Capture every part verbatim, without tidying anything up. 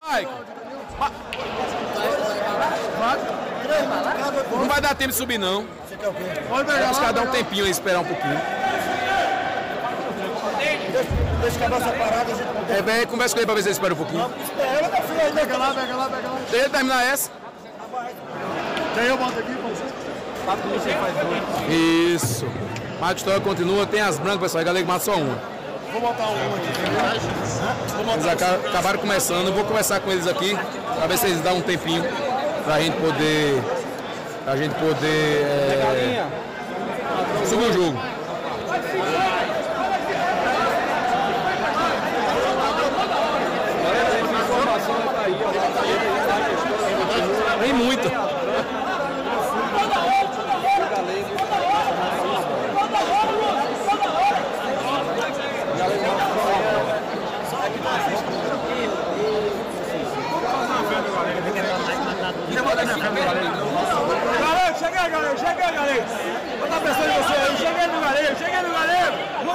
Não vai dar tempo de subir, não. Vamos cada um tempinho aí, esperar um pouquinho. Deixa o cabeça parada, a gente... É, vem, conversa com ele pra ver se ele espera um pouquinho. Espera, meu filho, aí, pega lá, pega lá, pega lá. Deixa ele terminar essa. Daí eu boto aqui, pode ser? Isso. Mas a história continua, tem as brancas, pessoal, e galera mata só uma. Vou botar um aqui. Eles aca- acabaram começando, eu vou conversar com eles aqui, pra ver se eles dão um tempinho pra gente poder. Pra gente poder. É, subir o jogo. Tem muito. Galera, chega aí, galera, chega aí, galera. Vou dar pressão em você aí, chega aí no galera, chega aí no galera.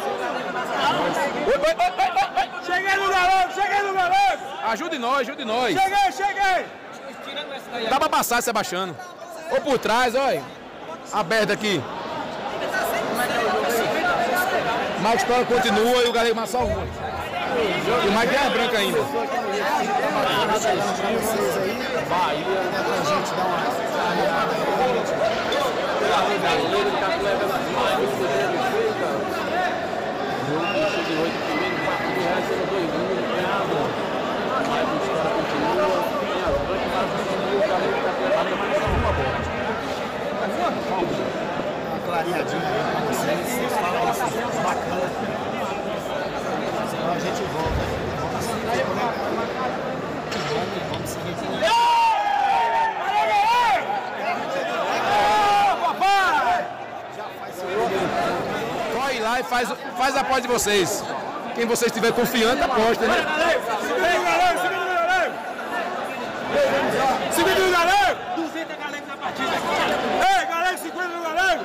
Chega no galera, chega no galera. Ajude nós, ajude nós. Chega aí, chega aí. Dá pra passar, Sebastiano. Ou por trás, olha. Aberto aqui. Mas a história continua e o galego mata só um. E o Mike é branco ainda. Bahia, pra gente dar uma clareadinha aí pra vocês, vocês falam isso, bacana. Senão a gente volta. Vamos seguir. Corre lá e faz, faz a aposta de vocês. Quem vocês estiver confiante, aposta, né? Segura o galego, segura o galego! Segura o galego! duzentos galego na partida. Ei, galego, segura o galego!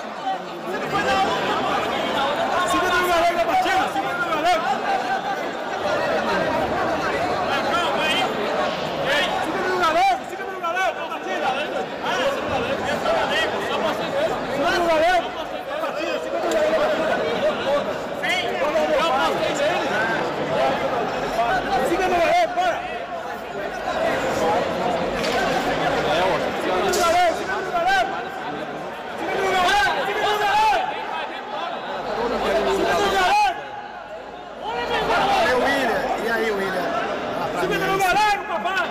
Segura o galego na partida, segura o galego! Segura o galego, segura o galego na partida! Segura o galego! Siga no galego, bora! Siga no galego, siga no galego! Siga no galego, siga no galego! Siga no galego! É o William, e aí William? Siga no galego, papai!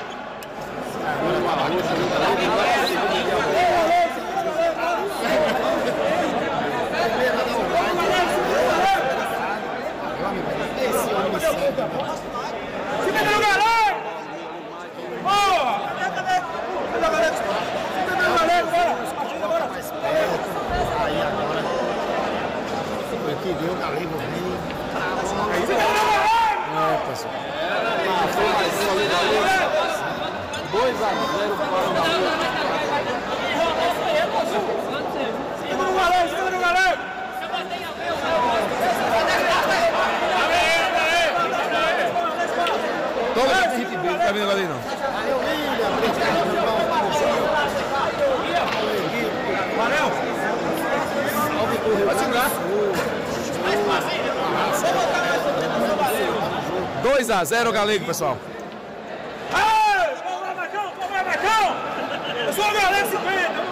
Siga no galego! Boa! Cadê? Cadê o galego? Siga no galego, bora! Partida, bora! Aí agora, foi que deu o galego bem. Siga no galego! É, pessoal. dois a zero para o Bahia. Siga no galego, siga no galego! Todo mundo tem hit beat, tá vendo ali não? Valeu, William. Valeu! Pode segurar. dois a zero galego, pessoal. Ei! Vamos lá, Marcão! Vamos lá, Marcão! Eu sou o galego cinquenta!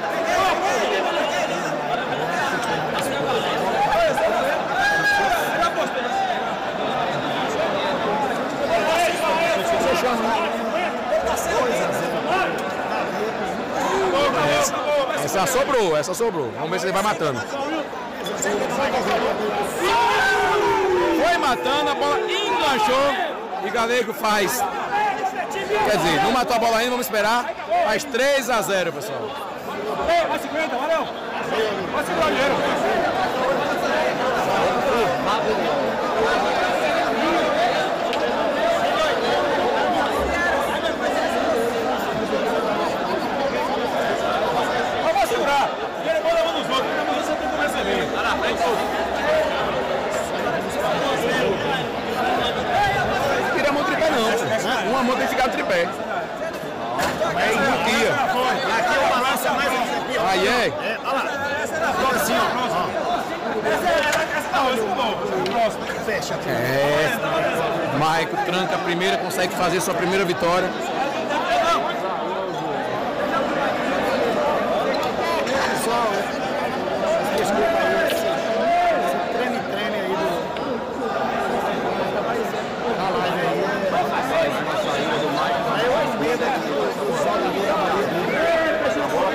Essa sobrou, essa sobrou. Vamos ver se ele vai matando. Foi matando, a bola enganchou e Galego faz. Quer dizer, não matou a bola ainda, vamos esperar. Faz três a zero, pessoal. Vai cinquenta, valeu! Vai segurar o dinheiro! Vamos segurar! Ele bola na mão dos outros, mas você tem que receber. Tá na frente, Não queria mão tricar não. Uma mão tem que ficar no tripé. É engutia. Aqui é o balanço mais aqui, ó. Aí é. É, olha lá. Agora assim, ó. Essa fecha aqui. É. Maico tranca a primeira, consegue fazer sua primeira vitória. Pessoal, desculpa aí, esse treme, treme aí do... da live aí. Aí eu tenho medo aqui do jogo da bola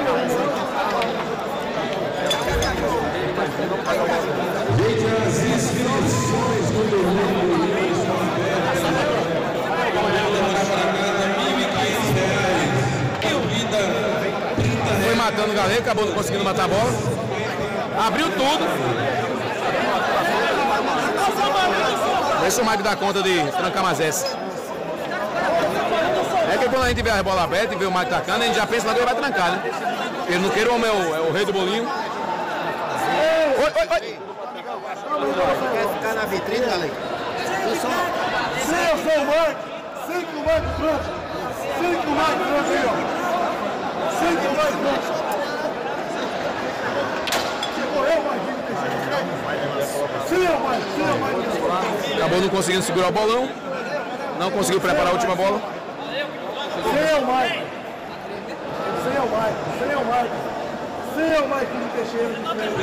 Foi matando o Galego, acabou não conseguindo matar a bola. Abriu tudo. Vê se o Mike dá conta de trancar mais essa. É que quando a gente vê a bola aberta e vê o Mike tacando, a gente já pensa logo que ele vai trancar, né? Ele não queira, o homem é o, é o rei do bolinho. Oi, oi, oi! Quer ficar na vitrine, Galego? Pessoal, Se eu sou o Mike, cinco Mike pronto. Cinco Mike pronto aí, ó. Cinco Mike pronto. Correu, Mike. Sim, é o Mike. Sim, é o Mike. Acabou não conseguindo segurar o bolão. Não conseguiu preparar a última bola. Sim, é o Mike. Sim, é o Mike. Sim, é o Mike. Sim, é o Mike do Teixeira.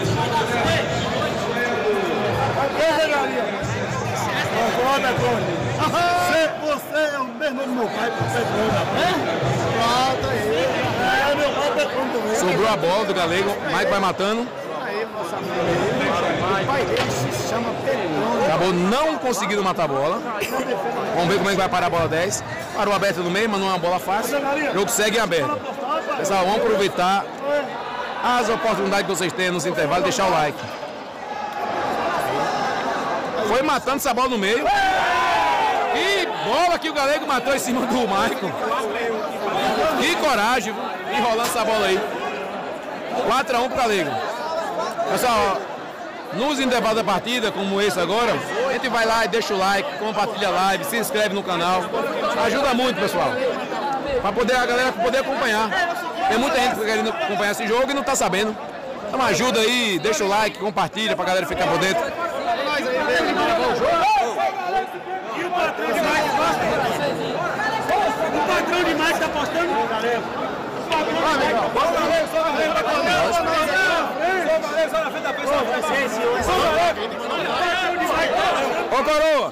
Aqui é a regalia. Concorda, Tony? Você é o mesmo nome do meu pai, Petrona. Falta aí. É, meu pai Petrona também. Sobrou a bola do Galego. Mike vai matando. aí, nossa amiga. O pai dele se chama Petrona. Acabou não conseguindo matar a bola. Vamos ver como é que vai parar a bola dez. Parou aberta no meio, mas não é uma bola fácil. O jogo segue em aberto. Pessoal, vamos aproveitar as oportunidades que vocês têm nos intervalos e deixar o like. Foi matando essa bola no meio. E bola que o Galego matou em cima do Maicon. Que coragem, enrolando essa bola aí. quatro a um pro Galego. Pessoal, nos intervalos da partida, como esse agora, a gente vai lá e deixa o like, compartilha a live, se inscreve no canal. Ajuda muito, pessoal. Para poder a galera poder acompanhar. Tem muita gente querendo acompanhar esse jogo e não tá sabendo. Então ajuda aí, deixa o like, compartilha pra galera ficar por dentro. E o patrão de Mike gosta? O patrão de Mike tá apostando? Galera. O patrão de Mike tá apostando? Só Galego, só Galego. Só Galego, só na frente da pessoa. Só Galego. O patrão de Mike tá apostando. Ô, coroa!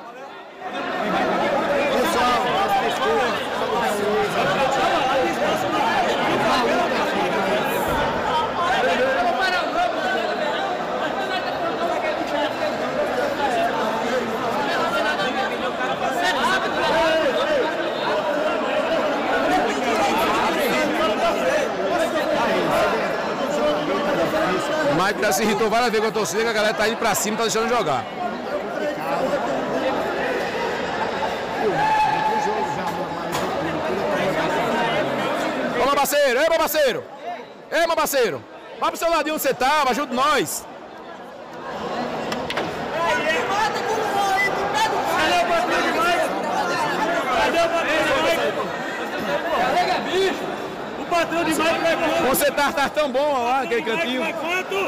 O Mike já se irritou várias vezes com a torcida, que a galera tá indo pra cima e tá deixando jogar. Ô, meu parceiro, ei, meu parceiro! Ei, meu parceiro! Vai pro seu ladinho onde você tava, ajuda nós! Cadê o patrão de Mike? Cadê o patrão de Mike? Carrega bicho! O patrão de Mike vai quanto? Você tá, tá tão bom lá, aquele cantinho. Vai quanto?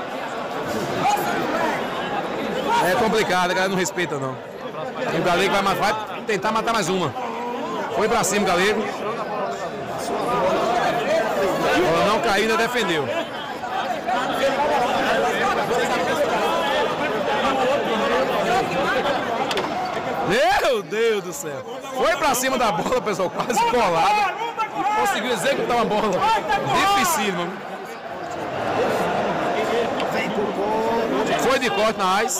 É complicado, a galera não respeita não. E o Galego vai, matar, vai tentar matar mais uma. Foi pra cima o Galego. Ela não caiu, ainda defendeu. Meu Deus do céu. Foi pra cima da bola, pessoal, quase colado. E conseguiu executar uma bola dificílima. Foi de corte na AIS.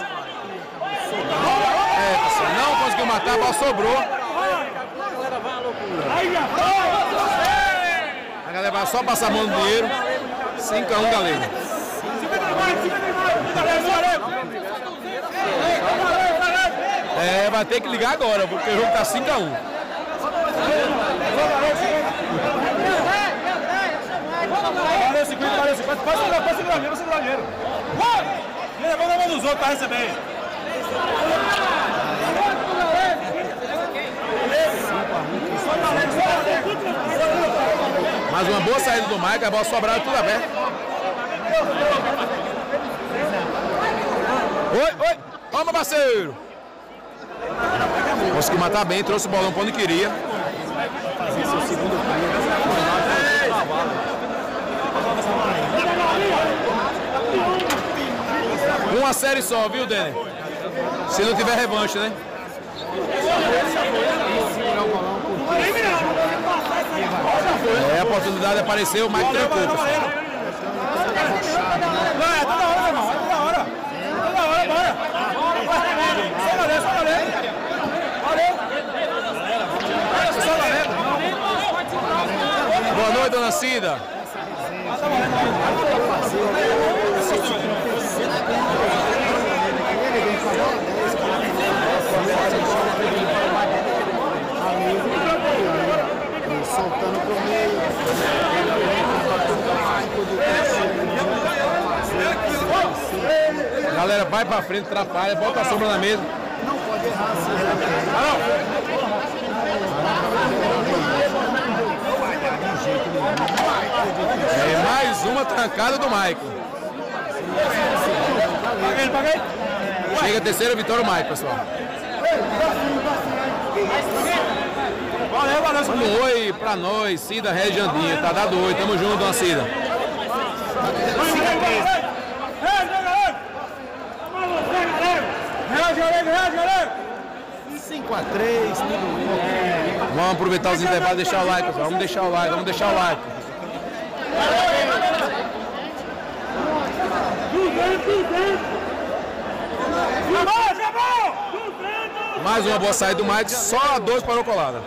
É, pessoal, não conseguiu matar, a bola sobrou. A galera vai só passar a mão no dinheiro. cinco a um, Galego. É, vai ter que ligar agora, porque o jogo tá cinco a um. Valeu cinquenta, valeu cinquenta. Pode segurar, pode segurar dinheiro, pode segurar dinheiro. Ele levou na mão dos outros pra receber. Mais uma boa saída do Mike, a bola sobrada tudo aberto. Oi, oi, vamos, parceiro. Conseguiu matar bem, trouxe o bolão para onde queria. Fazer seu segundo Uma série só, viu, Denner? Se não tiver revanche, né? É, a oportunidade apareceu, o Mike trancou. Não, é toda hora, irmão. É toda hora. Toda hora, bora. Só valeu, só valeu. Valeu. Só valeu. Boa noite, dona Cida. soltando pro meio. Galera, vai pra frente, atrapalha, bota a sombra na mesa. Não pode errar assim. É mais uma trancada do Maicon. Paguei, paguei. Chega a terceira vitória do Maicon, pessoal. Valeu, valeu. Um oi pra nós, Cida Regiandinha. Tá dado oi, tamo junto, dona Cida. cinco a três, Vamos aproveitar os intervalos e deixar o like, pessoal. Vamos deixar o like, vamos deixar o like. Mais uma boa saída do Mike, só a dois parou colada.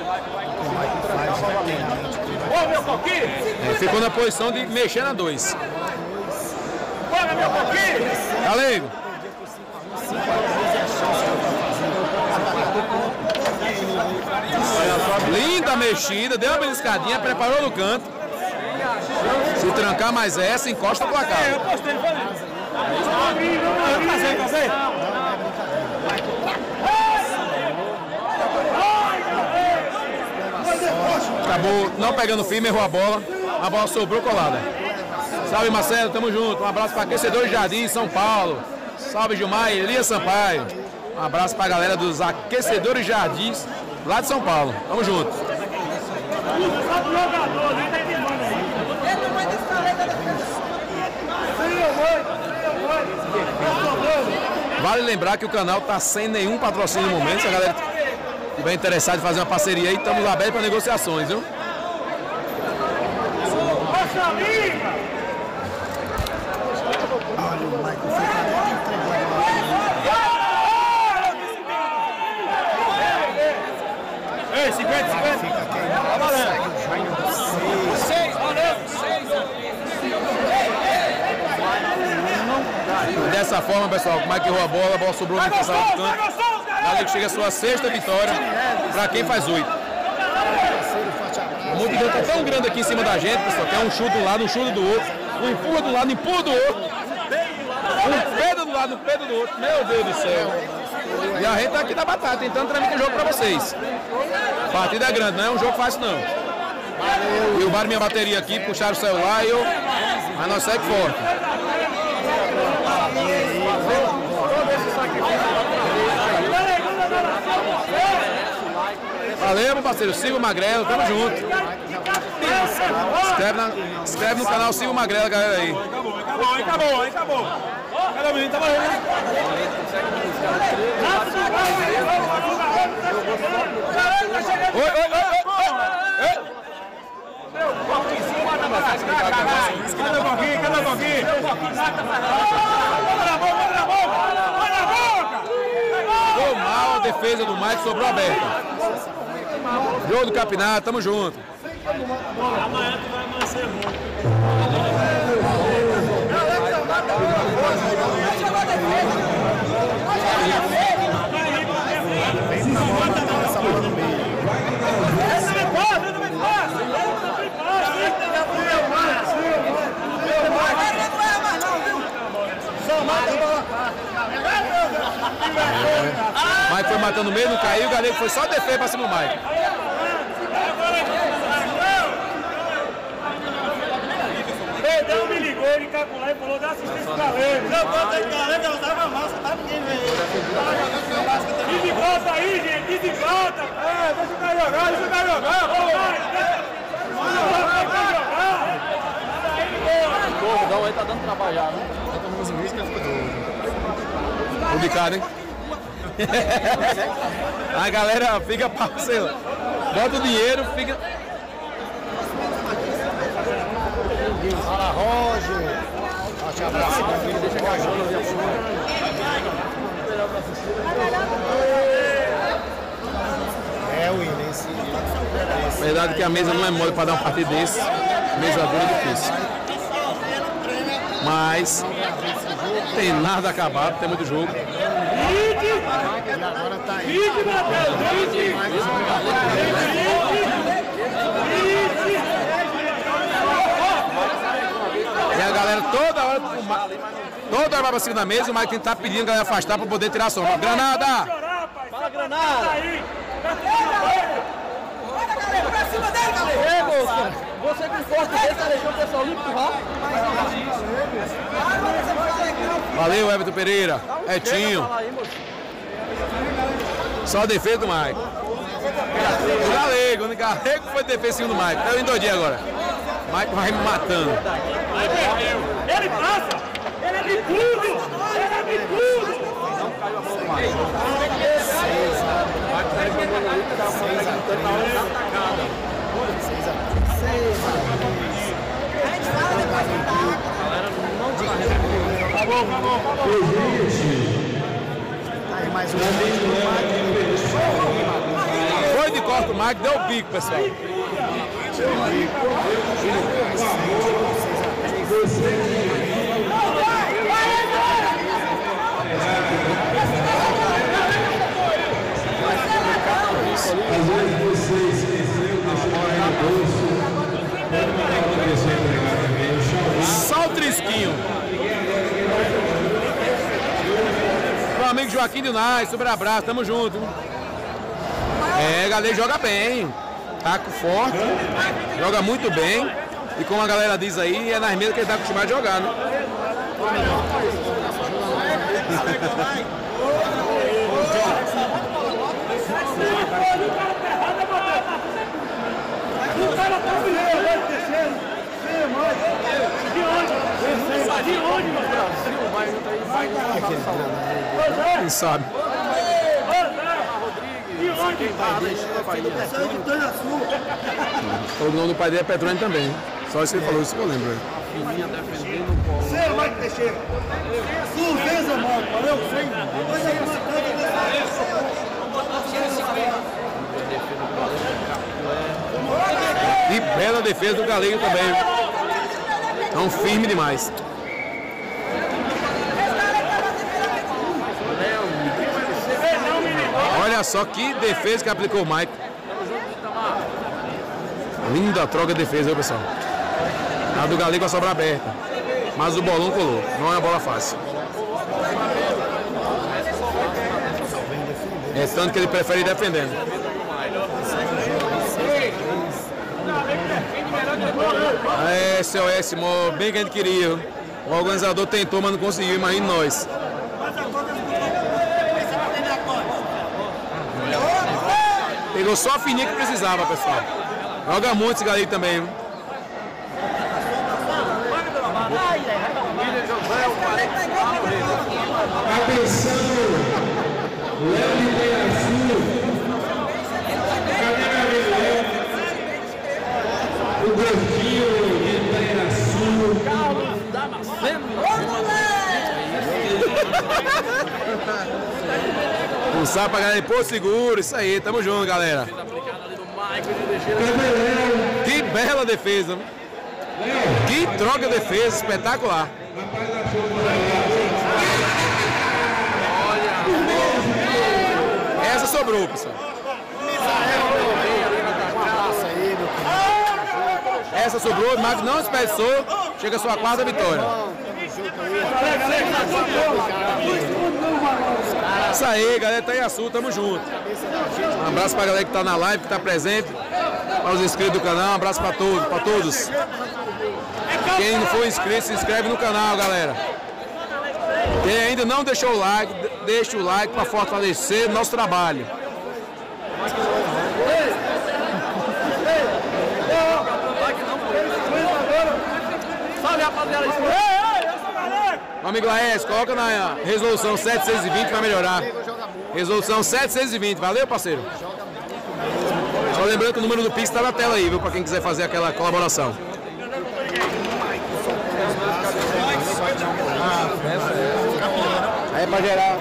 Ô, meu coquinho! É, ficou na posição de mexer na dois. Bora, meu coquinho! Galego. Linda mexida, deu uma beliscadinha, preparou no canto. Se trancar mais essa, encosta o placar. É, eu postei, ele falei. Eu passei, passei. Acabou não pegando firme, errou a bola. A bola sobrou colada. Salve, Marcelo, tamo junto. Um abraço para Aquecedores Jardim, São Paulo. Salve, Gilmar e Elias Sampaio. Um abraço para a galera dos Aquecedores Jardins, lá de São Paulo. Tamo junto. Vale lembrar que o canal tá sem nenhum patrocínio no momento. Se a galera estiver interessada em fazer uma parceria aí, estamos abertos para negociações, viu? Olha, o Michael foi para Ei, cinquenta, cinquenta. fica quem Tá valendo. seis, Dessa forma, pessoal, o Mike errou a bola, a bola sobrou no passado do canto. Galera, chega a sua sexta vitória para quem faz oito. A multidão tá tão grande aqui em cima da gente, pessoal, que é um chute do lado, um chute do outro, um empurra do lado, um empurra do outro, um pedra do lado, um pedra do outro. Meu Deus do céu. E a gente tá aqui na batata, tentando transmitir o jogo para vocês. A partida é grande, não é um jogo fácil não. E o bar minha bateria aqui, puxaram o celular e eu... Mas nós segue forte. Valeu, meu parceiro. Siga o Magrelo, tamo junto. Inscreve, na, inscreve no canal, siga o Magrelo, galera aí. Acabou, acabou, acabou, acabou. Cadê o menino? Tá valendo, né? Oi, oi, oi, oi, oi. Cadê o coquinho? Cadê o coquinho? Bota na boca, bota na boca! Bota na boca! Ficou mal a defesa do Mike, sobrou aberta. Jogo do Capinato, tamo junto. Amanhã tu vai amanhecer muito. Mike foi matando mesmo, não caiu, o Galego foi só defesa pra cima do Mike. vou dar assistência pro Galego. Não, bota aí, Galego, eu dava massa, tá? Ninguém vê ele. Desembota aí, gente, desembota. É, deixa o cara jogar, deixa o cara jogar. O Gordão aí tá dando trabalhar, né? Tá tomando uns vídeos que ficou doido. Complicado, hein? A galera fica parceiro. Bota o dinheiro, fica. Fala, Roger. Forte abraço, meu filho. Deixa que a Jona ali a sua. É, William, esse. Verdade que a mesa não é mole para dar um partido desse. Mesa dura é difícil. Mas tem nada acabado, tem muito jogo. E agora tá aí. E a galera toda hora, toda hora vai pra cima da mesa e o Mike tem que estar pedindo a galera afastar para poder tirar a sombra. Granada! Fala, Granada! Pra cima dele, galera! Ei, moça! Você com forte desse, tá deixando o pessoal limpar? Valeu, Everton Pereira. Etinho. Só a defesa do Mike. O Galego, o Galego foi defensivo do Mike. Eu endoidei agora. Mike vai me matando. Ele passa! Ele é de tudo! Ele é de tudo! Tá bom, tá bom, tá bom. Aí mais um. Foi de corta o Mike, deu o bico, pessoal. Às vezes você esqueceu, deixou aí no bolso. Só o trisquinho. Meu amigo Joaquim Dunais, super abraço, tamo junto. É, galera joga bem. Taco forte, joga muito bem. E como a galera diz aí, é nas mesas que ele tá acostumado a jogar, né? O cara tá virando, né? Descendo. Vem mais. De onde? De onde, meu Brasil? Quem sabe? De onde? O nome do pai dele é Petrônio também. Só isso que ele falou, isso que eu lembro. Você é Mike Teixeira. Surpresa, mano. Valeu? Sem. E bela defesa do Galego também. Tão firme demais. Olha só que defesa que aplicou o Mike. Linda troca de defesa, viu, pessoal? A do Galego a sobra aberta. Mas o bolão colou. Não é uma bola fácil. É tanto que ele prefere ir defendendo. É, S O S, bem que a gente queria. O organizador tentou, mas não conseguiu. Imagina nós. Pegou só a fininha que precisava, pessoal. Joga muito esse Galego também. Viu? Atenção, Léo de Penaçu. Cadê meu Léo? O gordinho de Penaçu. Carlos Damasceno. Um sapo pra galera de Porto Seguro. Isso aí, tamo junto, galera. Que bela defesa. Que troca de defesa, espetacular. Essa sobrou, pessoal. Essa sobrou, mas não desperdiçou. Chega a sua quarta vitória. Isso aí, galera, tá em Açu, tamo junto. Um abraço pra galera que tá na live, que tá presente. Para os inscritos do canal, um abraço pra todos, pra todos. Quem não for inscrito, se inscreve no canal, galera. Quem ainda não deixou o like, deixa o like para fortalecer nosso trabalho. Salve, rapaziada. Meu amigo Laércio, coloca na resolução sete seis vinte para melhorar. Resolução sete seis vinte, valeu, parceiro? Só lembrando que o número do Pix está na tela aí, viu? Para quem quiser fazer aquela colaboração. Aí é pra gerar.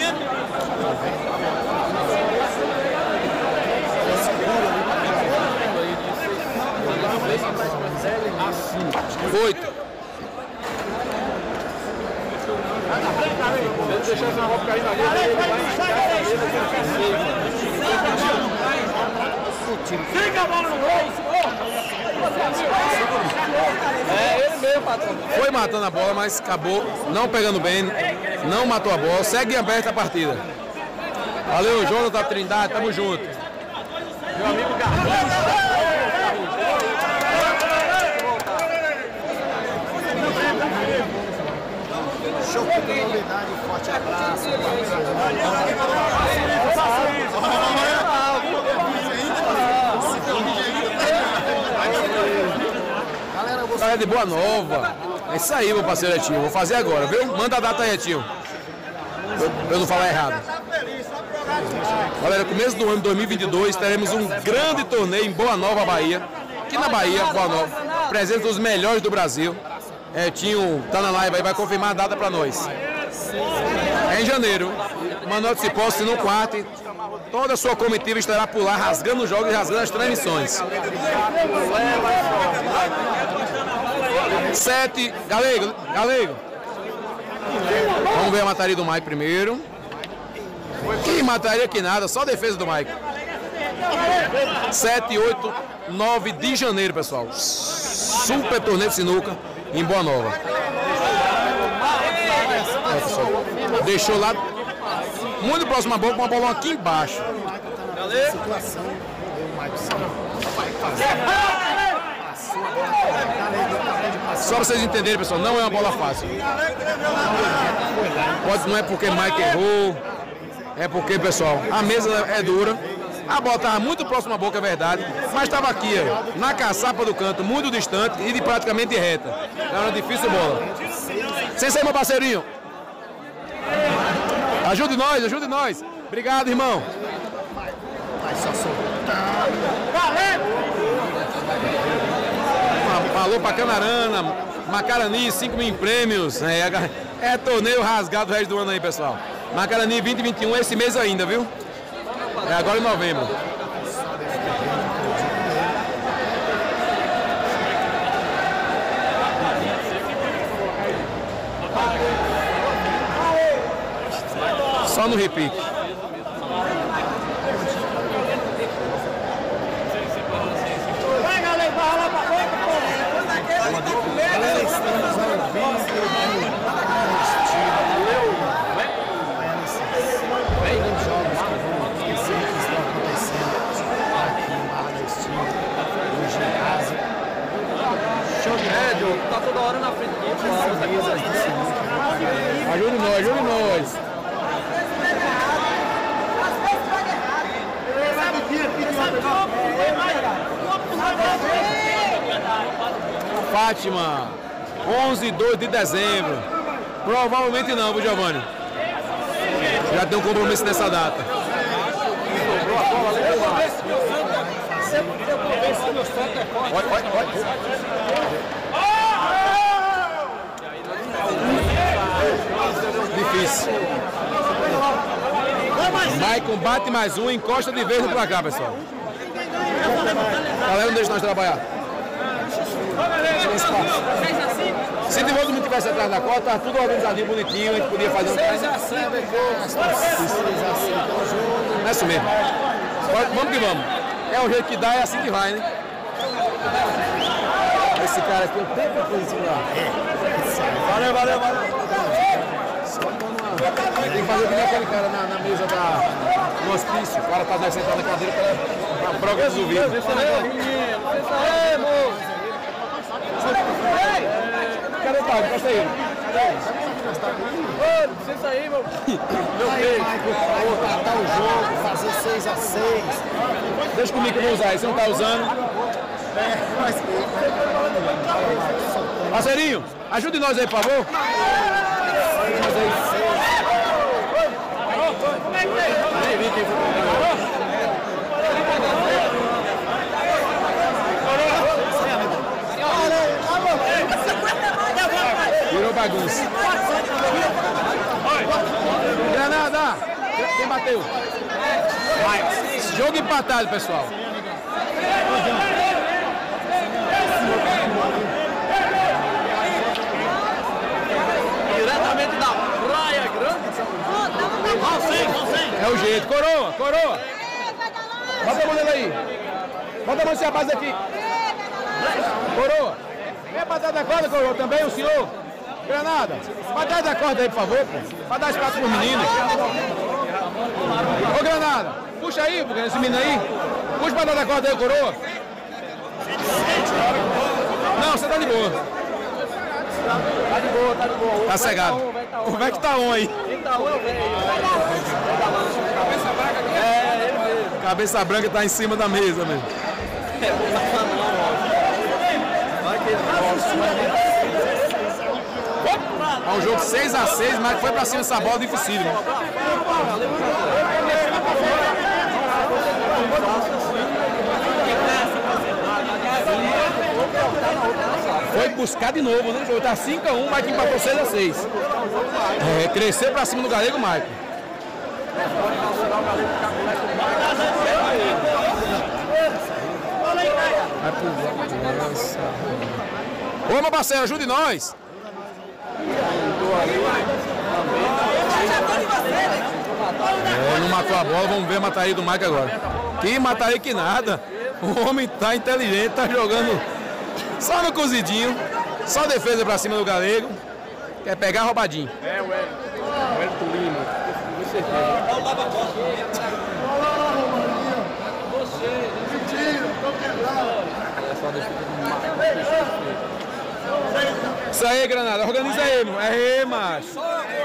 Oito. Deixa essa roupa cair na Fica a bola no gol! É ele mesmo, patrão. Foi matando a bola, mas acabou não pegando bem, não matou a bola, segue aberta a partida. Valeu, Jonathan Trindade, tamo junto. Meu amigo Garrincha. Show de novidade, forte abraço. Galera de Boa Nova. É isso aí, meu parceiro Etinho. Vou fazer agora, viu? Manda a data aí, Etinho. Pra eu não falar errado. Galera, começo do ano dois mil e vinte e dois, teremos um grande torneio em Boa Nova, Bahia. Aqui na Bahia, Boa Nova. Presença dos melhores do Brasil. Etinho tá na live aí, vai confirmar a data pra nós. É em janeiro. Manuel de Cipó, se no quarto. Toda a sua comitiva estará por lá, rasgando os jogos e rasgando as transmissões. Sete. Galego, Galego. Vamos ver a mataria do Mike primeiro. Que mataria que nada, só defesa do Mike. Sete, oito, nove de janeiro, pessoal. Super torneio de sinuca em Boa Nova. É, pessoal. Deixou lá muito próximo à bola, com uma bola aqui embaixo. Só pra vocês entenderem, pessoal, não é uma bola fácil. Pode, não é porque Mike errou, é porque, pessoal, a mesa é dura. A bola estava muito próxima à boca, é verdade, mas estava aqui, ó, na caçapa do canto, muito distante e de praticamente reta. Era uma difícil bola. Sem sair, meu parceirinho. Ajude nós, ajude nós. Obrigado, irmão. Falou pra Canarana, Macarani, cinco mil prêmios. É, é torneio rasgado o resto do ano aí, pessoal. Macarani vinte e vinte e um, esse mês ainda, viu? É agora em novembro. Só no repique. Vai, galera, vai lá pra frente, pô. Galera, estamos ao vivo. Os jogos que vão acontecer, que estão acontecendo aqui em Barra da Estima, hoje em casa. Show de É, Diogo, tá toda hora na frente aqui, pô. Ajude nós, ajude nós. Fátima, onze e dois de dezembro. Provavelmente não, viu, Giovanni? Já tem um compromisso nessa data. Olha, olha, olha. Difícil. Maicon bate mais um, encosta de vez no placar, pessoal. Galera, não deixa nós trabalhar. Se todo mundo tivesse atrás da cota, tava tudo organizadinho, bonitinho, a gente podia fazer um treino. É isso mesmo. Vamos que vamos. É o jeito que dá, é assim que vai, né? Esse cara aqui, o tempo foi em cima. Valeu, valeu, valeu. Tem que fazer que nem aquele cara na, na mesa da, do hospício. O cara tá sentado na cadeira para a prova dos ouvidos. Cadê o Pago? Costa aí. Ô, não precisa sair, meu. Meu Aí, Michael, pra empatar o jogo, fazer seis a seis. Deixa comigo que eu vou usar aí, você não tá usando. Parceirinho, ajude nós aí, por favor. Virou bagunça. Granada! Quem bateu? Jogo empatado, pessoal. Diretamente da Praia Grande. É o jeito. Coroa, coroa. Bota a mão dele aí. Bota a mão desse rapaz aqui. Coroa. Vem pra trás da corda, coroa, também, o senhor. Granada. Pra trás da corda aí, por favor, pô. Pra dar espaço pro menino. Ô, Granada. Puxa aí, esse menino aí. Puxa pra trás da corda aí, coroa. Não, você tá de boa. Tá de boa, tá de boa. Tá cegado. O velho que tá on aí. Quem tá on é o velho. É, ele mesmo. Cabeça branca tá em cima da mesa mesmo. É um jogo seis a seis, mas foi pra cima dessa bola difícil. Foi buscar de novo, né? O jogo tá cinco a um, mas que empatou seis a seis. É, cresceu pra cima do galego, Maicon. Ô, meu parceiro, ajude nós. É, não matou a bola, vamos ver a mataria do Maicon agora. Que mataria que nada. O homem tá inteligente, tá jogando só no cozidinho. Só defesa pra cima do galego. Quer pegar roubadinho. É, o Hélio. O Hélio Tulino. Com certeza. Isso aí, Granada. Organiza aí, mano. É, macho.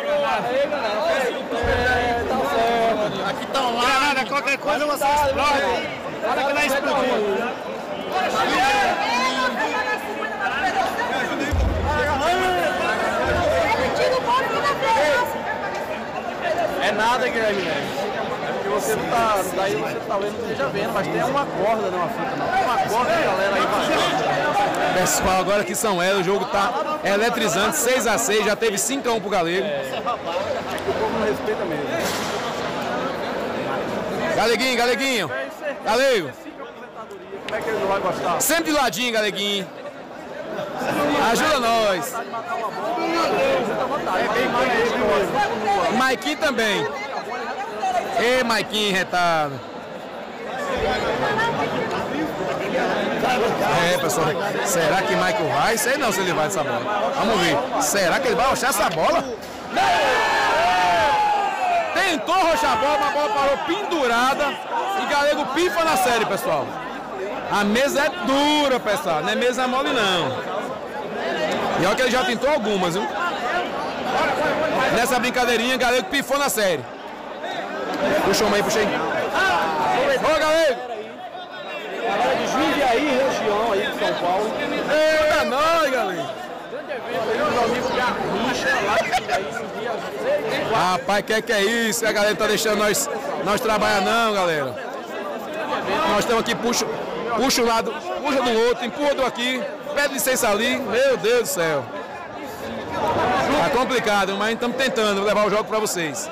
Aqui estão lá. Granada, qualquer coisa você explode. Olha que vai explodir. É nada, Guilherme. É porque você não tá. Daí você talvez não esteja vendo, mas tem uma corda, não uma fita, não. Tem uma corda, galera, aí vai. Pessoal, agora que São Hélio, o jogo tá eletrizante, seis a seis, já teve cinco a um pro galego. O povo não respeita mesmo. Galeguinho, galeguinho. Galego. Como é que ele não vai gostar? Sempre de ladinho, galeguinho. Ajuda nós. Maiquinho também. Ei, Maiquinho, retado. É, pessoal. Será que Michael vai? Sei não se ele vai dessa bola. Vamos ver. Será que ele vai roxar essa bola? Tentou roxar a bola, mas a bola parou pendurada. E galego pifa na série, pessoal. A mesa é dura, pessoal. Não é mesa mole, não. E olha que ele já tentou algumas, viu? Nessa brincadeirinha, galego pifou na série. Puxa uma aí, puxa aí. Ô, galego! Galera de Jundiaí, região aí de São Paulo. Eita, nós, galego! Grande evento aí, meu amigo Garrincha, lá de Jundiaí, no dia seis. Rapaz, que que é isso? A galera tá deixando nós, nós trabalhar não, galera. Nós estamos aqui, puxa, puxa um lado, puxa do outro, empurra do aqui, pede licença ali. Meu Deus do céu. Tá complicado, mas estamos tentando levar o jogo para vocês.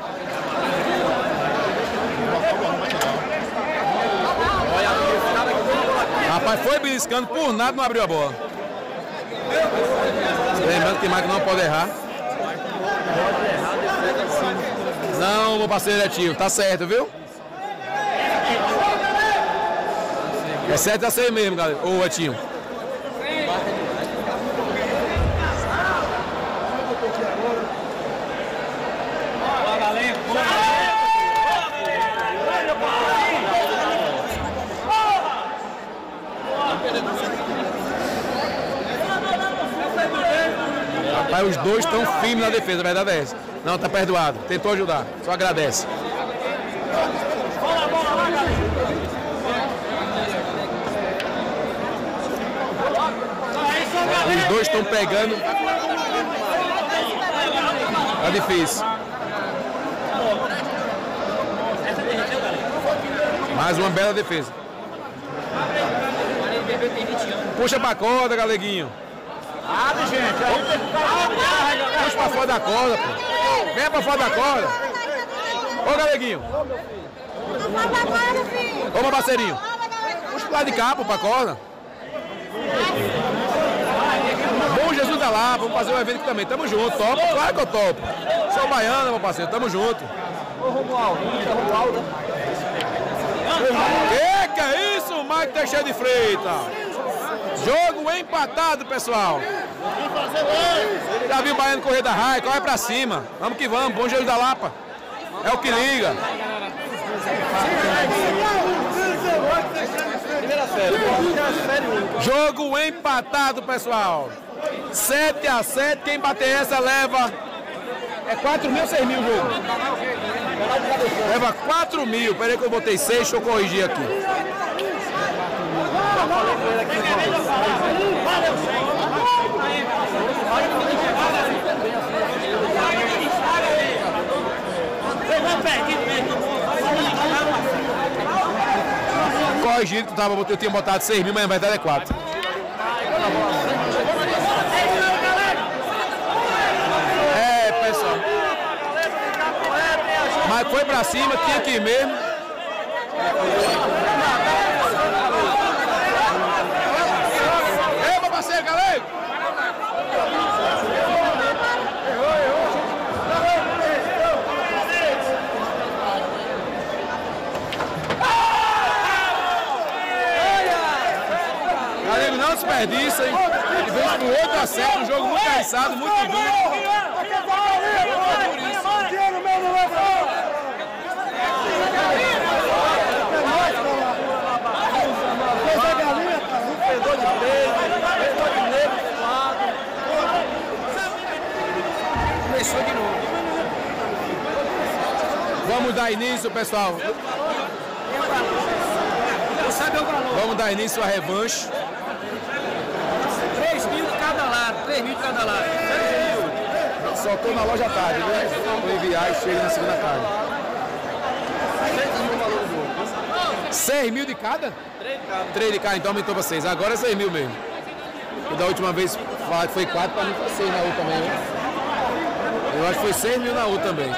Rapaz, foi beliscando, por nada não abriu a bola. Lembrando que Mike não pode errar. Não, meu parceiro Etinho, tá certo, viu? É certo a ser mesmo, galera. Ô, Etinho. Mas os dois estão firmes na defesa, a verdade é essa. Não, tá perdoado. Tentou ajudar. Só agradece. Os dois estão pegando. Tá difícil. Mais uma bela defesa. Puxa pra corda, galeguinho. Abre, gente. Puxa pra fora da corda, pô. Vem pra fora da corda. Ô, galeguinho. Ô, meu parceirinho. Puxa pro lado de cá, pô, pra corda. Bom Jesus da Lapa, vamos fazer um evento aqui também. Tamo junto, topo. Claro que eu topo. Sou baiano, meu parceiro. Tamo junto. Ô, Romualdo. Romualdo. Que que é isso, Mike Teixeira de Freitas? Jogo empatado, pessoal. Já viu o baiano correr da raia, corre pra cima. Vamos que vamos, bom Jesus da Lapa. É o que liga. Jogo empatado, pessoal. sete a sete, quem bater essa leva... É quatro mil ou seis mil o jogo? Leva quatro mil. Peraí que eu botei seis, deixa eu corrigir aqui. Corrigido que tava, eu tinha botado seis mil, mas na verdade é quatro. É, pessoal. Mas foi pra cima, tinha que ir mesmo. Ei, meu parceiro, galego! Galego, não desperdiça, hein? Ele veio pro outro acerto, um jogo muito cansado, muito duro. Começou de novo. Vamos dar início, pessoal. Vamos dar início à revanche. três mil de cada lado, três mil de cada lado. Só tô na loja à tarde, viu? Vou enviar e chega na segunda tarde. seis mil de cada? três de cada, então aumentou para seis. Agora é seis mil mesmo. E da última vez falaram que foi quatro, para mim foi seis na U também, né? Eu acho que foi seis mil na U também.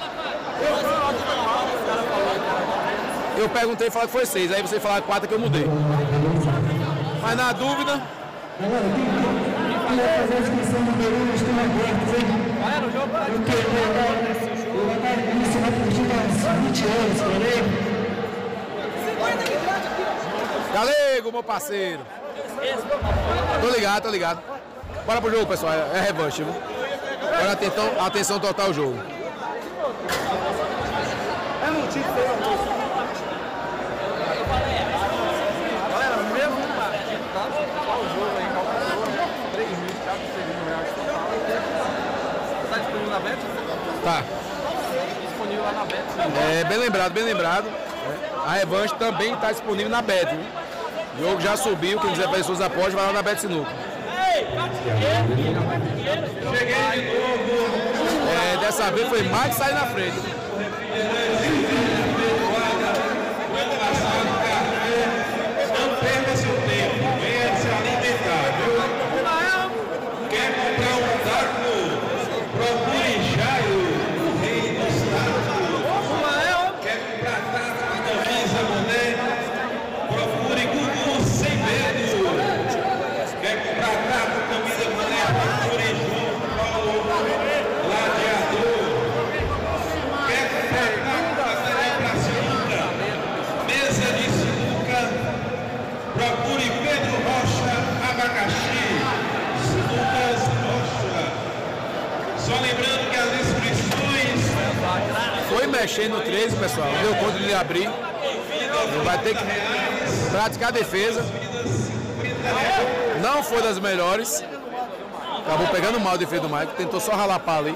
Eu perguntei e falaram que foi seis, aí você falaram quatro que eu mudei. Mas na dúvida... fazer a inscrição do Peru, estou aberto, hein? Porque eu vou dar início na partida há vinte anos, falei. Galego, meu parceiro. Tô ligado, tô ligado. Bora pro jogo, pessoal. É revanche, viu? Agora atenção, atenção total ao jogo. É no título, galera, mesmo o jogo aí, três mil, seis mil reais total. Tá disponível na Bet? Tá. Disponível lá na Bet. É, bem lembrado, bem lembrado. A revanche também está disponível na Bet, viu? O jogo já subiu, quem quiser fazer suas apostas vai lá na Bet Sinuca. Cheguei de novo. É, dessa vez foi mais que sair na frente. Não perca seu tempo, venha se alimentar, viu? Quer comprar um taco? Procure Jairo, o rei dos tacos. Quer comprar taco, camisa, boné? Procure Gugu sem medo. Quer comprar taco, camisa, boné? Procure João Paulo, gladiador. Quer comprar taco, bateria pra sinuca? Mesa de sinuca? Procure Pedro Rocha, abacaxi, sinucas Rocha. Só lembrando que as inscrições... Foi mexendo no treze, pessoal. Não deu conta de ele abrir. Vai ter que praticar a defesa. Não foi das melhores. Acabou pegando mal o defesa do Maicon, tentou só ralar a pá ali.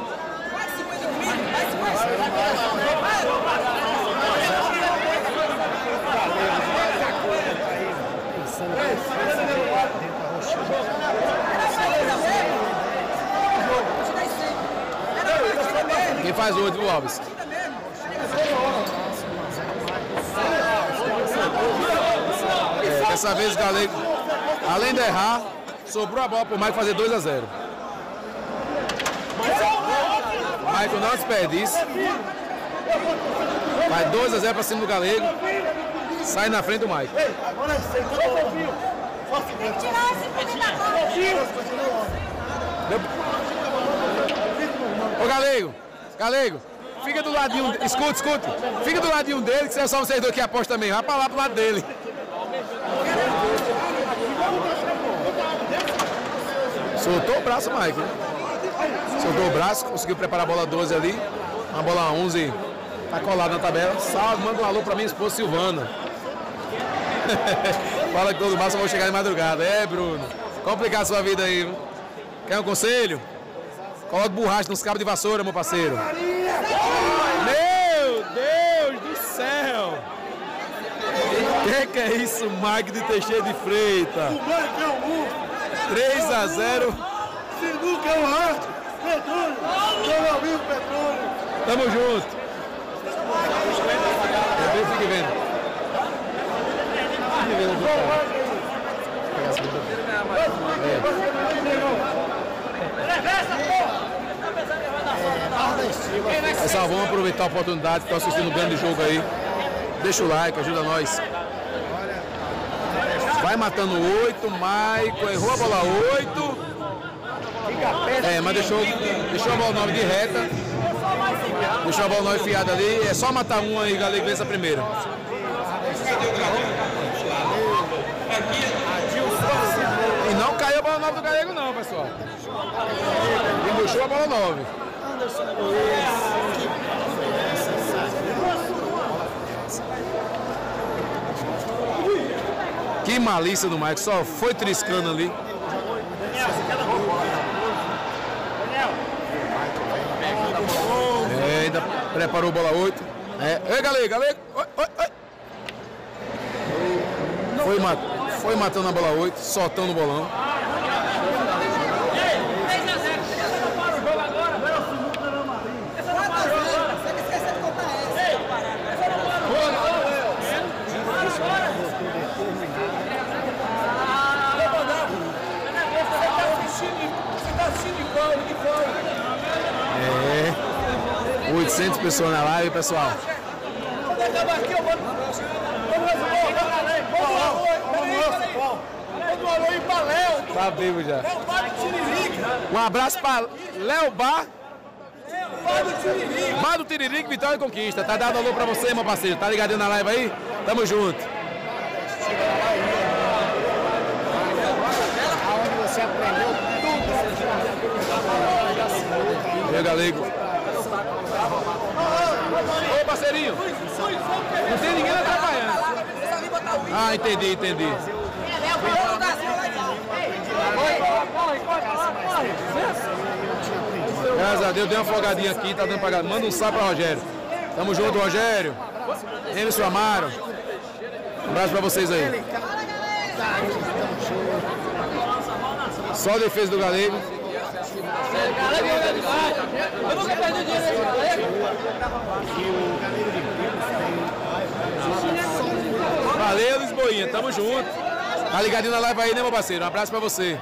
Quem faz o outro, viu, Alves? É, dessa vez o Galego, além de errar, sobrou a bola para o Maicon fazer dois a zero. O Maicon não desperdiça. Vai dois a zero para cima do Galego. Sai na frente do Maicon. Ô Galego, Galego, fica do ladinho, escuta, escuta. Fica do ladinho dele, que é só vocês dois que apostam também. Vai pra lá pro lado dele. Soltou o braço, Maicon. Soltou o braço, conseguiu preparar a bola doze ali. Uma bola onze, tá colado na tabela. Salve, manda um alô pra minha esposa Silvana. Fala que todo massa vou chegar de madrugada. É, Bruno. Complicar a sua vida aí, viu? Quer um conselho? Coloque borracha nos cabos de vassoura, meu parceiro. Meu Deus do céu! Que que é isso, Mike de Teixeira de Freitas? três a zero. Sinuca é o arte. Petróleo. Meu amigo Petróleo. Tamo junto. É bem, fique vendo. Fique vendo do cara. É. Pessoal, vamos aproveitar a oportunidade que estão assistindo um grande jogo aí. Deixa o like, ajuda nós. Vai matando oito, Maicon errou a bola oito. É, mas deixou, deixou a bola nove de reta. Deixou a bola nove enfiada ali. É só matar uma e o Galego vence a primeira. E não caiu a bola nove do Galego não, pessoal. Ele deixou a bola nove. Que malícia do Maicon, só foi triscando ali. É, ainda preparou bola oito. É. Ei, Galego, Galego. Oi, oi, oi. Foi, mat... foi matando a bola oito, soltando o bolão. É, oitocentas pessoas na live, pessoal. Tá vivo já. Um abraço para Léo Bar. Bar do Tiririca, Vitória e Conquista. Tá dado alô pra você, meu parceiro. Tá ligadinho na live aí? Tamo junto. Aonde você aprendeu tudo. Meu Galego. Ô, parceirinho. Não tem ninguém atrapalhando. Ah, entendi, entendi. Graças a Deus, deu uma folgadinha aqui, tá dando pra... Manda um salve pra Rogério. Tamo junto, Rogério. Emerson Amaro. Um abraço pra vocês aí. Só a defesa do Galego. Eu nunca perdi dinheiro, Galego. Valeu, Lisboinha. Tamo junto. Tá ligadinho na live aí, né, meu parceiro? Um abraço pra você.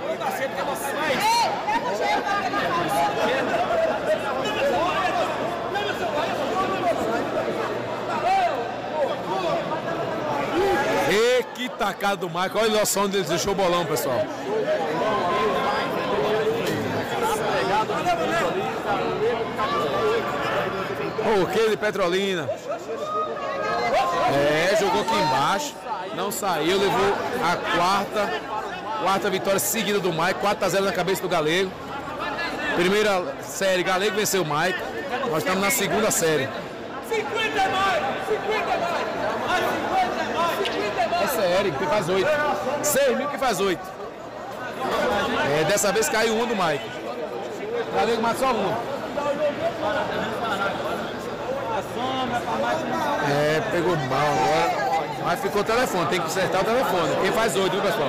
E que tacada do Maicon. Olha o som deles, deixou o bolão, pessoal. O que de Petrolina. É, jogou aqui embaixo. Não saiu, levou a quarta. Quarta vitória seguida do Maicon. quatro a zero na cabeça do Galego. Primeira série, Galego venceu o Maicon. Nós estamos na segunda série. cinquenta mais! cinquenta mais! cinquenta mais! cinquenta mais! É sério, que faz oito. seis mil que faz oito. É, dessa vez caiu um do Mike. O Galego mata só um. É, pegou mal agora. Mas ficou o telefone, tem que acertar o telefone. Quem faz oito, viu, pessoal?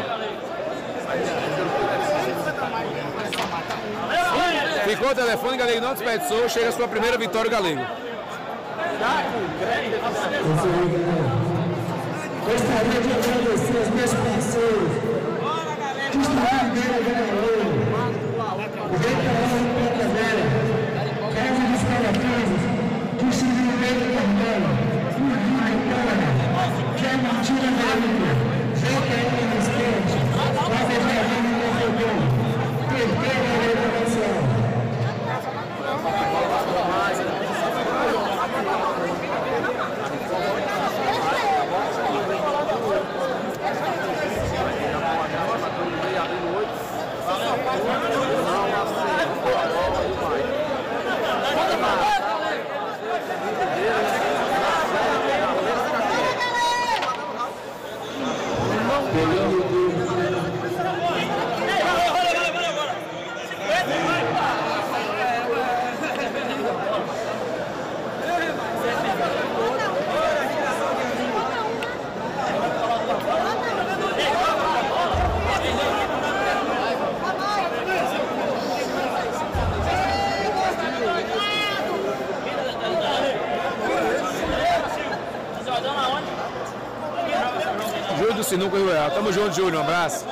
Ficou o telefone, Galego não desperdiçou. Chega a sua primeira vitória, Galego. Gostaria de agradecer aos meus parceiros que estiveram bem ganhando. O veterano Prata Velha, Casa dos Calafazes, que estiveram bem ganhando. O Rio Cana, que é Martina Galinha, J M Respeite, Casa Jardim do Fogão, T V da Renovação. Júlio do Sinuca Rio Real. Tamo junto, Júlio. Um abraço.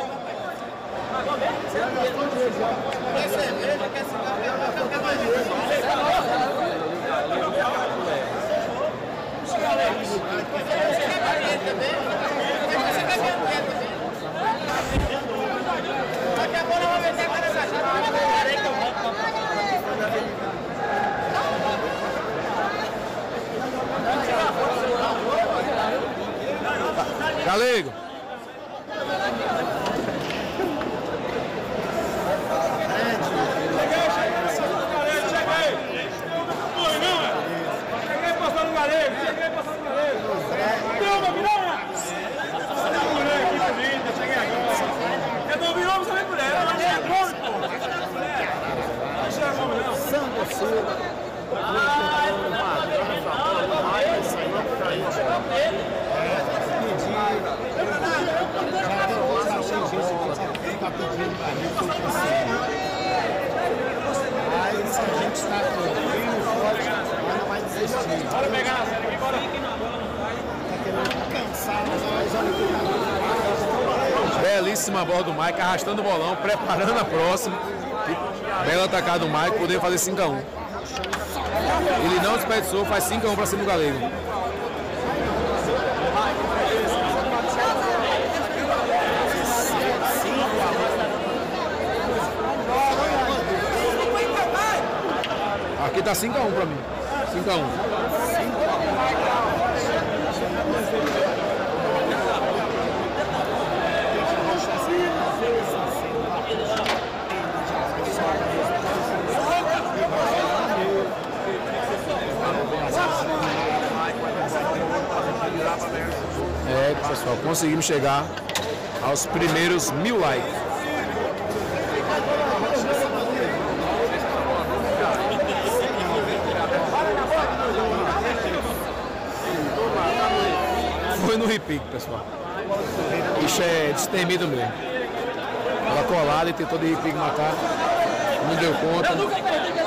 Galego. Cheguei passando o Galego, cheguei passando o Galego. Virou, virou! Essa mulher aqui bonita, cheguei agora. Eu não virou, você vem por ela, mas é bom, pô. Não chega como não. Sandra Silva. Mas a gente está firme forte, mas não vai desistir. Bora pegar na série aqui, bora. Está querendo cansar, mas olha que Belíssima bola do Mike, arrastando o bolão, preparando a próxima. Bela atacada do Mike, poder fazer cinco a um. Ele não desperdiçou, faz cinco a um para cima do Galego. Aqui tá cinco a um para mim. cinco a um. É, pessoal, conseguimos chegar aos primeiros mil likes. Foi no repique, pessoal. Isso é destemido mesmo. Ela colada e tentou de repique matar. Não deu conta.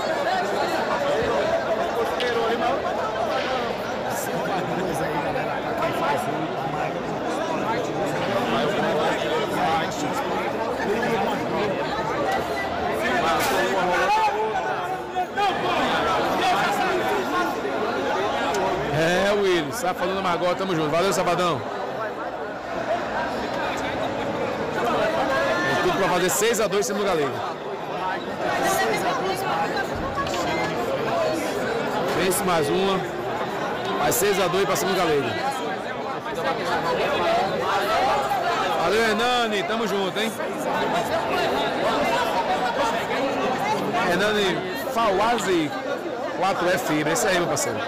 É, Willis, tá falando Margot, tamo junto. Valeu, Sabadão. Tem tudo pra fazer seis a dois em cima do Galego. Vence mais uma. Vai seis a dois pra cima do Galego. Valeu, Hernani, tamo junto, hein? Hernani Fawazzi quatro F fibra, esse aí, meu parceiro.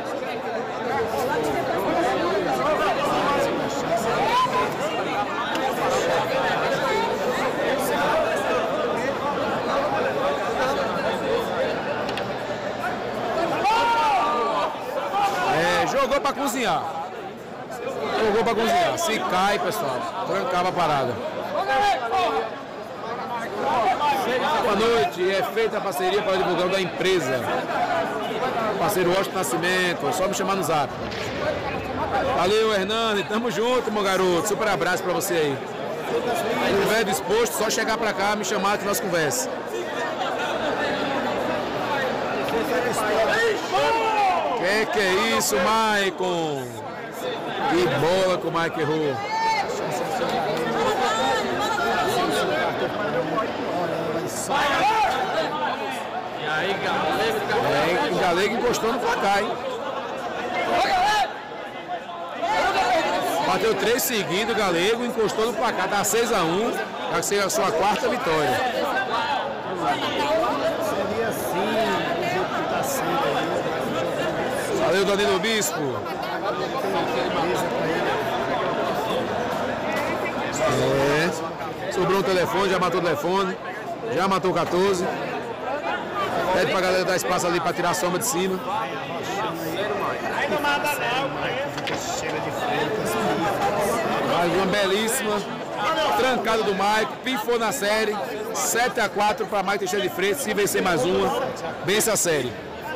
gol pra cozinhar. É o gol pra cozinhar. Se cai, pessoal, trancava a parada. Boa noite, é feita a parceria para a divulgação da empresa. Parceiro Washington Nascimento, é só me chamar no zap. Valeu, Hernani, tamo junto, meu garoto. Super abraço pra você aí. Se estiver disposto, só chegar pra cá, me chamar que nós conversa. Que que é isso, Maicon? Que bola que o Maicon errou. E aí, Galego, É, o Galego encostou no placar, hein? Bateu três seguidos, o Galego encostou no placar, tá seis a um, vai ser a sua quarta vitória. Seria assim, do jeito que tá sendo aí. Valeu, Danilo Bispo. É. Sobrou um telefone, já matou o telefone, já matou o quatorze. Pede pra galera dar espaço ali pra tirar a sombra de cima. Chega de frente. Mais uma belíssima trancada do Maicon, pifou na série, sete a quatro para Maicon Teixeira de Freitas. Se vencer mais uma, vence a série.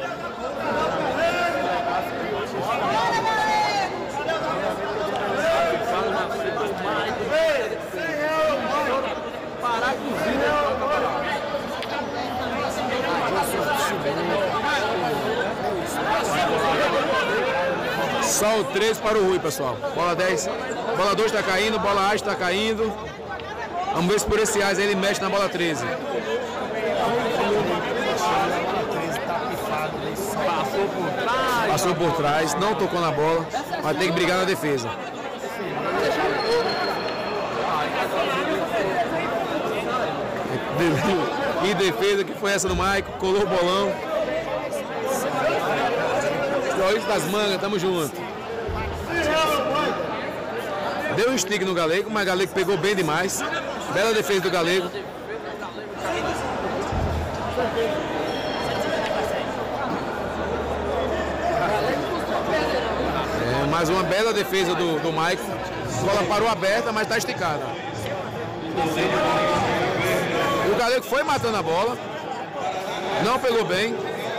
Só o três para o Rui, pessoal. Bola dez. Bola dois está caindo, bola A está caindo. Vamos ver se por esse Ás ele mexe na bola treze. passou por trás. Passou por trás, não tocou na bola, mas tem que brigar na defesa. Que defesa que foi essa do Maicon, colou o bolão. Joyce das mangas, tamo junto. Deu um stick no Galego, mas o Galego pegou bem demais. Bela defesa do Galego. É, mais uma bela defesa do, do Maicon. A bola parou aberta, mas está esticada. O Galego foi matando a bola. Não pegou bem.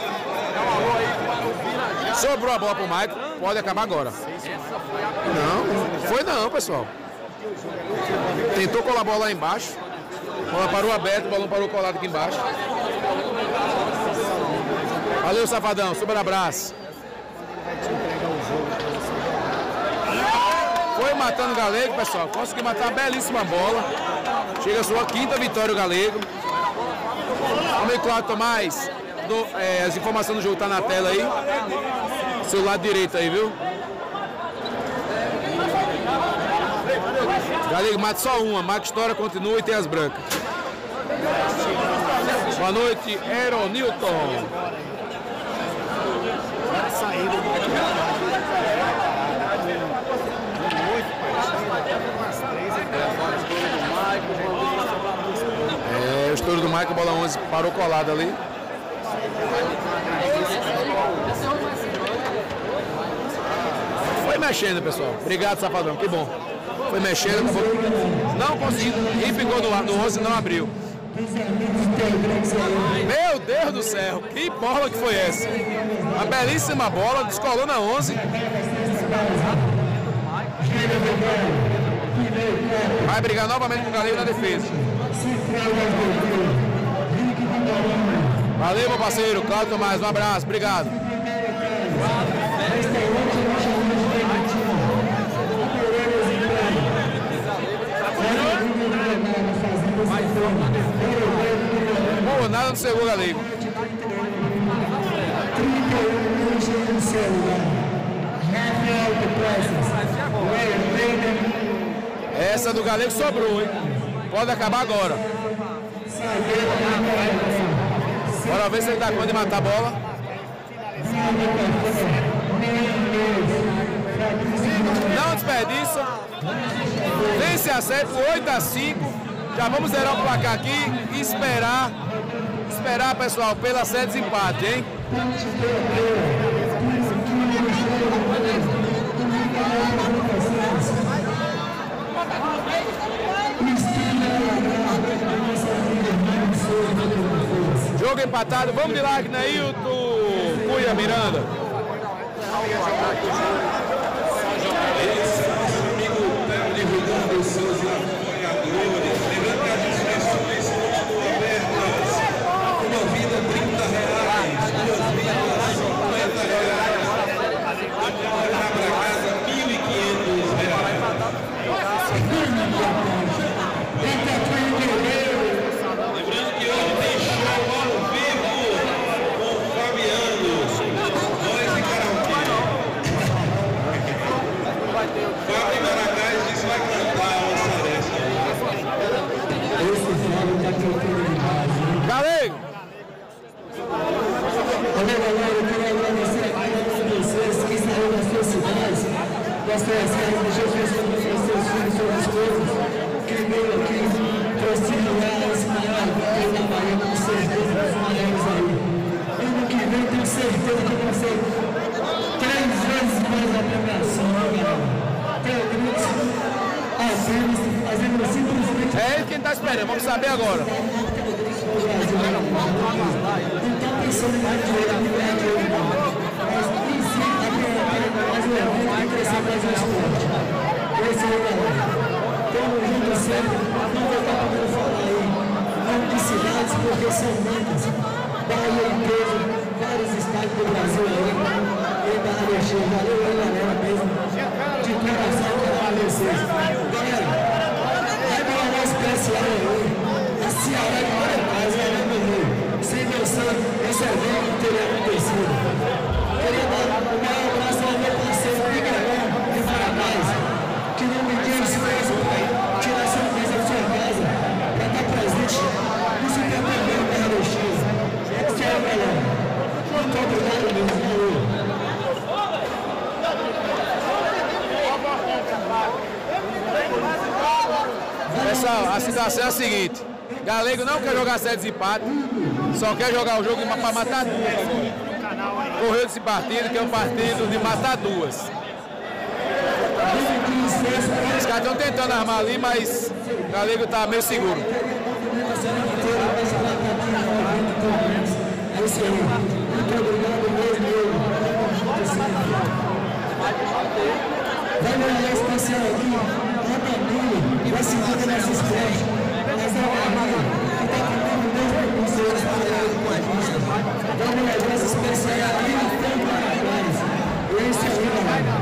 Sobrou a bola pro Maicon. Pode acabar agora. Não, foi não, pessoal. Tentou colar a bola lá embaixo. A bola parou aberta, o balão parou colado aqui embaixo. Valeu, Safadão. Super abraço. Foi matando o Galego, pessoal. Conseguiu matar uma belíssima bola. Chega a sua quinta vitória o Galego. Amigo Cláudio Tomás, do, é, as informações do jogo tá na tela aí. Seu lado direito aí, viu? Galego mata só uma. Max História continua e tem as brancas. Boa noite, Eronilton. É, o estouro do Maicon, bola onze, parou colado ali. Foi mexendo, pessoal. Obrigado, Safadão, que bom. Foi mexendo, acabou. Não conseguiu. E ficou no, no onze e não abriu. Meu Deus do céu, que bola que foi essa? Uma belíssima bola, descolou na onze. Vai brigar novamente com o Galego na defesa. Valeu, meu parceiro. Cláudio Tomás, um abraço. Obrigado. Pô, nada no segundo, Galego. Essa do Galego sobrou, hein? Pode acabar agora. Bora ver se ele dá conta de matar a bola. Não desperdiça. Vence a sete, oito a cinco. Já vamos zerar o placar aqui e esperar. Esperar, pessoal, pela série desempate, hein? Jogo empatado, vamos de like, Neilton Cunha Miranda. Galego! Olha, galera, eu queria agradecer a cada um de vocês que saiu das suas cidades, das suas casas, deixou suas famílias, seus filhos, suas esposas, que veio aqui prestigiar esse maior evento da Bahia, com certeza dos maiores aí. Ano que vem, tenho certeza que vai ser três vezes mais a premiação, galera. Tenho gritos apenas, fazendo simplesmente. É ele quem tá esperando, vamos saber agora. Não está pensando em mais dinheiro, em ganhar dinheiro, não. Mas em si, a minha mas o evento vai crescer mais um esporte. Esse aí, galera. Tamo junto sempre. Não vou estar podendo falar aí nome de cidades, porque são muitas. Bahia inteiro, vários estados do Brasil aí. E da área cheia. Valeu aí, galera, mesmo. De coração, quero agradecer. Galera, vai dar uma especial aí. A Ceará de Maracás, galera, meu Deus. Sem noção, esse evento não teria acontecido. Queria dar o maior abraço ao meu parceiro Miguelão de Maracás, que não me deu esforço para tirar sua mesa de sua casa, para estar presente no cinquenta da R X. Esse é o melhor. Muito obrigado mesmo, valeu. Pessoal, a situação é a seguinte: Galego não quer jogar sete empates, só quer jogar o jogo para matar duas. Correu desse partido, que é um partido de matar duas. Os caras estão tentando armar ali, mas o Galego está meio seguro. É isso aí. Muito obrigado mesmo. Vai ganhar especial aqui, a Danilo, vai se ver nessa esporte. Mas é uma amiga que está comigo desde o Conselho Espanhol com a gente. Vamos ganhar essa especial aqui no tempo para trás. É isso aí, galera.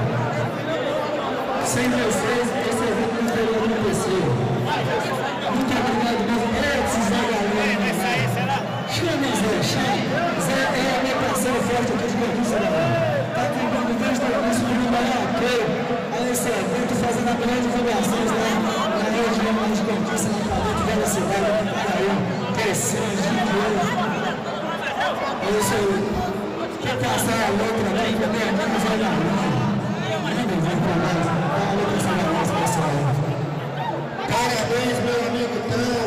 Sem vocês, esse evento não teria acontecido. Muito obrigado mesmo. É, Zé Galera. Chama, Zé, chama. Zé é a minha parceira forte aqui de Conquista da Bahia. Está comigo desde o início do maior apoio a esse evento, fazendo a grande divulgação lá na região de Conquista, na Caleta, Bela Cidade, no Paraíba, crescendo, de dinheiro. É isso aí. Quer passar a outra aqui, que tem amigo Zé Galera. Ainda vem para nós. Dá uma outra essa galera pessoal. Parabéns, meu amigo Tão.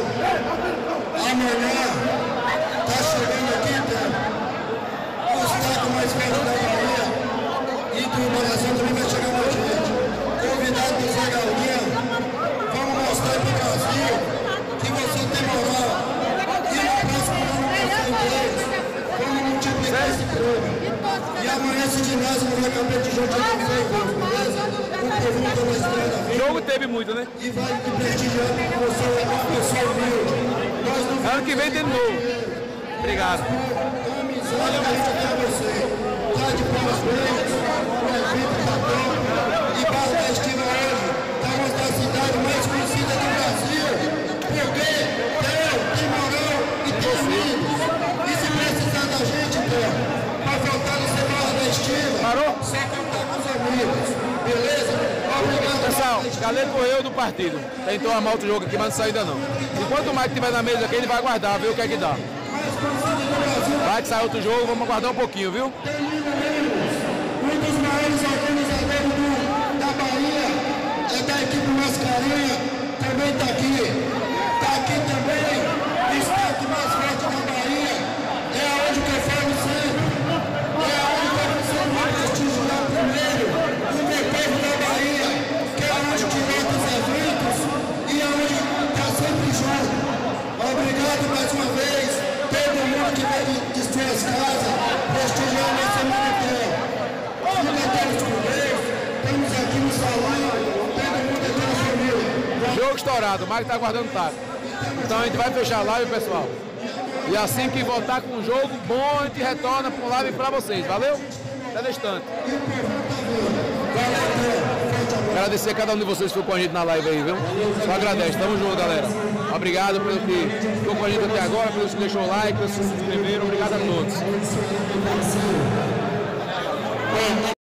Amanhã está chegando aqui, Tão, o estado mais velho da Bahia e do Brasil também vai chegar mais gente. Convidado do Zé Galinha, vamos mostrar para o Brasil que você tem moral. E no próximo ano você inglês, vamos multiplicar esse prêmio. E amanhã esse ginásio não vai caber de gente aqui no Feijão, beleza? O povo não está na estrada da vida. O jogo teve muito, né? E vai te prestigiando com você, uma pessoa humilde. Nós não Ano que vem tem de novo. Obrigado. Olha a gente até você. Tá de parabéns, o evento tá bom. E Barra da Esquina hoje tá uma das cidades mais conhecidas do Brasil. Porque tem, tem moral e tem amigos. E se precisar da gente, então, para fortalecer Barra da Esquina, Parou? só contar com os amigos. Beleza? Obrigado. Pessoal, Galego correu do partido. Tentou armar outro jogo aqui, mas não saiu ainda não. Enquanto o Mike estiver na mesa aqui, ele vai aguardar, ver o que é que dá. Vai que sai outro jogo, vamos aguardar um pouquinho, viu? Um dos maiores organizadores do, da Bahia é da equipe Mascarinha, também está aqui. Está aqui também o estado mais forte da Bahia. É onde que eu falo sempre. É onde que eu falo sempre. Prestigiar primeiro. jogo estourado, o Mike tá aguardando o taco. Então a gente vai fechar a live, pessoal. E assim que voltar com um jogo bom, a gente retorna para um live para vocês. Valeu? Até na instante. Agradecer a cada um de vocês que ficou com a gente na live aí, viu? Só agradece. Tamo junto, galera. Obrigado pelo que ficou com a gente até agora, pelos que deixou o like, pelos que se inscreveram. Obrigado a todos.